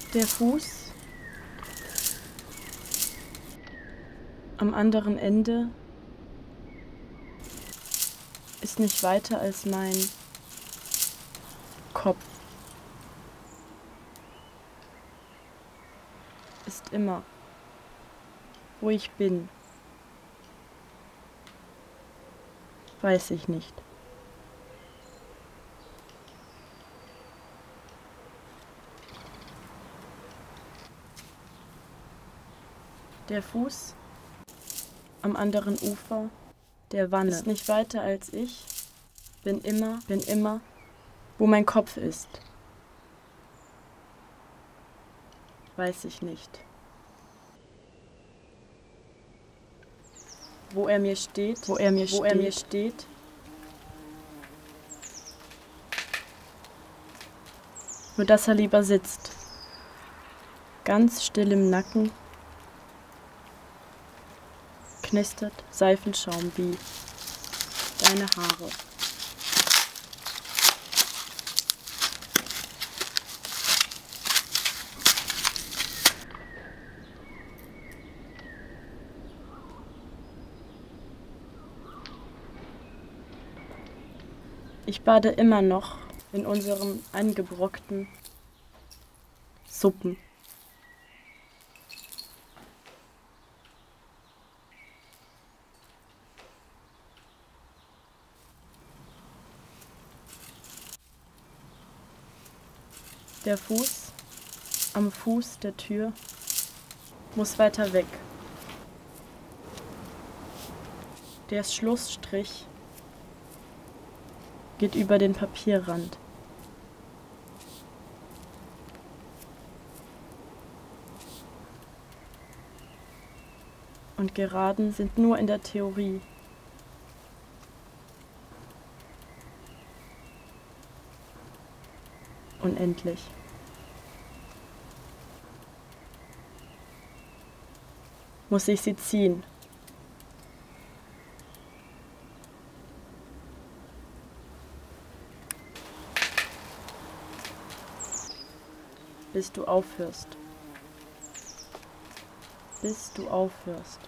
Der Fuß am anderen Ende ist nicht weiter als mein Kopf. Ist immer, wo ich bin, weiß ich nicht. Der Fuß am anderen Ufer der Wanne ist nicht weiter als ich, bin immer, wo mein Kopf ist. Weiß ich nicht. Wo er mir steht, nur dass er lieber sitzt, ganz still im Nacken, knistert Seifenschaum wie deine Haare. Ich bade immer noch in unserem angebrockten Suppen. Der Fuß am Fuß der Tür muss weiter weg. Der Schlussstrich geht über den Papierrand. Und Geraden sind nur in der Theorie. Unendlich. Muss ich sie ziehen? Bis du aufhörst. Bis du aufhörst.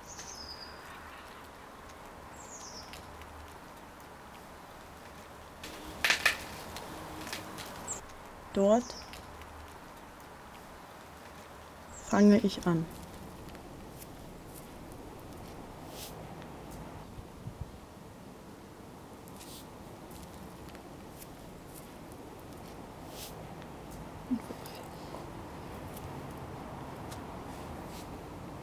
Dort fange ich an.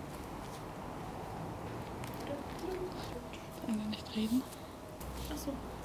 Nicht reden. Ach so.